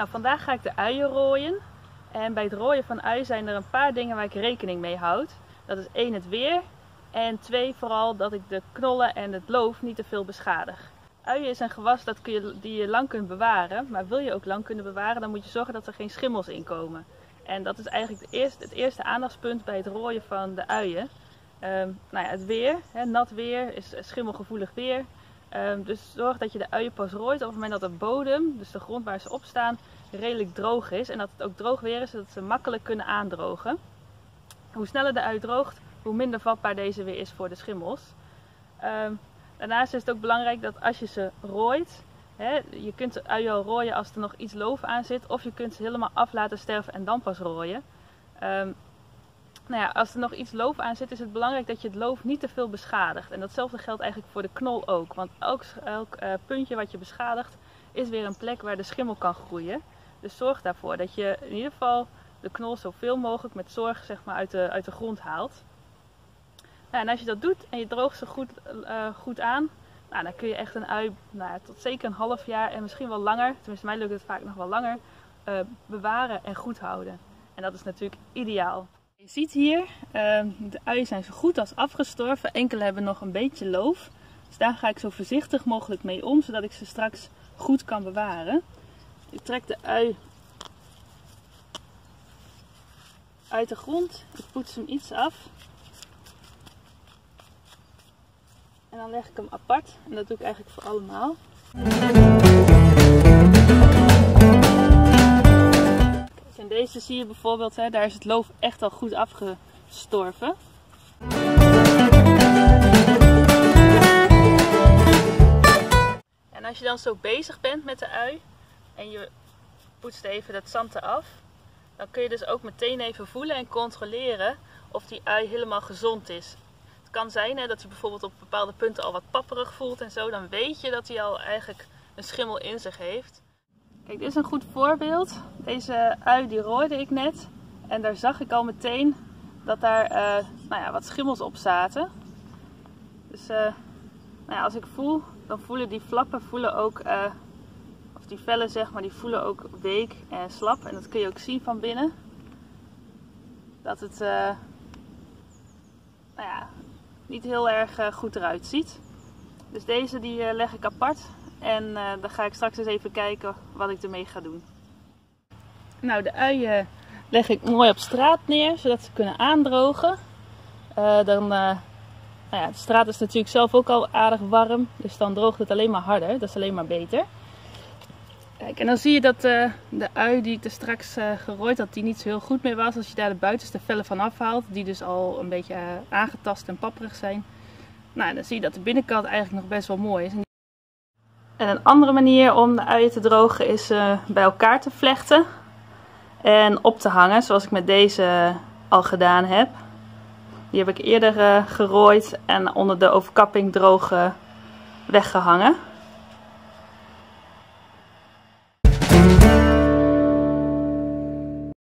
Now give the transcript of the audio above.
Vandaag ga ik de uien rooien. En bij het rooien van uien zijn er een paar dingen waar ik rekening mee houd. Dat is 1 het weer en 2 vooral dat ik de knollen en het loof niet te veel beschadig. Uien is een gewas die je lang kunt bewaren, maar wil je ook lang kunnen bewaren, dan moet je zorgen dat er geen schimmels in komen. En dat is eigenlijk het eerste aandachtspunt bij het rooien van de uien. Het weer, nat weer is schimmelgevoelig weer. Dus zorg dat je de uien pas rooit op het moment dat de bodem, dus de grond waar ze op staan, redelijk droog is. En dat het ook droog weer is, zodat ze makkelijk kunnen aandrogen. Hoe sneller de ui droogt, hoe minder vatbaar deze weer is voor de schimmels. Daarnaast is het ook belangrijk dat als je ze rooit, je kunt de uien al rooien als er nog iets loof aan zit. Of je kunt ze helemaal af laten sterven en dan pas rooien. Als er nog iets loof aan zit, is het belangrijk dat je het loof niet te veel beschadigt. En datzelfde geldt eigenlijk voor de knol ook. Want elk puntje wat je beschadigt is weer een plek waar de schimmel kan groeien. Dus zorg daarvoor dat je in ieder geval de knol zoveel mogelijk met zorg uit de grond haalt. En als je dat doet en je droogt ze goed aan, dan kun je echt een ui tot zeker een half jaar en misschien wel langer, tenminste mij lukt het vaak nog wel langer, bewaren en goed houden. En dat is natuurlijk ideaal. Je ziet hier, de uien zijn zo goed als afgestorven, enkele hebben nog een beetje loof. Dus daar ga ik zo voorzichtig mogelijk mee om, zodat ik ze straks goed kan bewaren. Ik trek de ui uit de grond, ik poets hem iets af. En dan leg ik hem apart en dat doe ik eigenlijk voor allemaal. En deze zie je bijvoorbeeld, daar is het loof echt al goed afgestorven. En als je dan zo bezig bent met de ui en je poetst even dat zand eraf, dan kun je dus ook meteen even voelen en controleren of die ui helemaal gezond is. Het kan zijn dat je bijvoorbeeld op bepaalde punten al wat papperig voelt en zo, dan weet je dat hij al eigenlijk een schimmel in zich heeft. Kijk, dit is een goed voorbeeld. Deze ui die rooide ik net en daar zag ik al meteen dat daar wat schimmels op zaten. Dus als ik voel, dan voelen die flappen ook, of die vellen zeg maar, die voelen ook week en slap. En dat kun je ook zien van binnen. Dat het niet heel erg goed eruit ziet. Dus deze die leg ik apart. En dan ga ik straks eens even kijken wat ik ermee ga doen. Nou, de uien leg ik mooi op straat neer, zodat ze kunnen aandrogen. De straat is natuurlijk zelf ook al aardig warm, dus dan droogt het alleen maar harder. Dat is alleen maar beter. Kijk, en dan zie je dat de ui die ik er straks gerooid had, die niet zo heel goed meer was. Als je daar de buitenste vellen van afhaalt, die dus al een beetje aangetast en papperig zijn. Nou, dan zie je dat de binnenkant eigenlijk nog best wel mooi is. En een andere manier om de uien te drogen is bij elkaar te vlechten en op te hangen, zoals ik met deze al gedaan heb. Die heb ik eerder gerooid en onder de overkapping droog weggehangen.